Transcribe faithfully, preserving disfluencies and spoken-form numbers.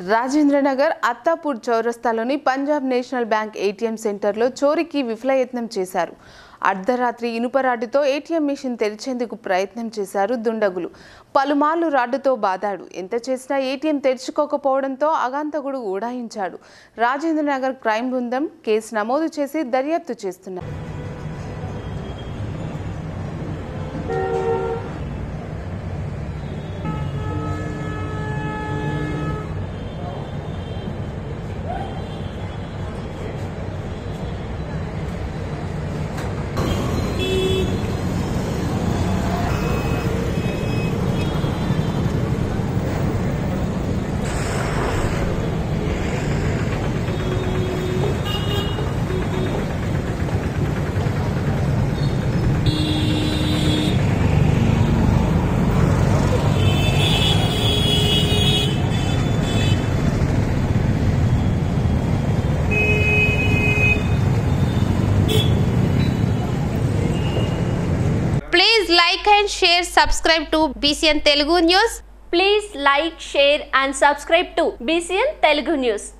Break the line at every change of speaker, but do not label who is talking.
రాజేంద్రనగర్ అత్తాపూర్ చౌరస్తాలోని Punjab national bank ATM సెంటర్లో చోరీకి విఫలయత్నం చేశారు. అర్ధరాత్రి ఇనుప రాడ్డుతో ఏటీఎం మిషన్ తెరిచేందుకు ప్రయత్నం చేశారు దుండగులు. పలుమార్లు రాడ్డుతో బాదాడు. ఎంత చేసినా ఏటీఎం తెరుచుకోకపోవడంతో అగాంతకుడు ఊడాయించాడు. రాజేంద్రనగర్ క్రైమ్ బృందం కేసు నమోదు చేసి దర్యాప్తు చేస్తున్నారు.
Please like and share, subscribe to B C N Telugu News.
Please like, share and subscribe to B C N Telugu News.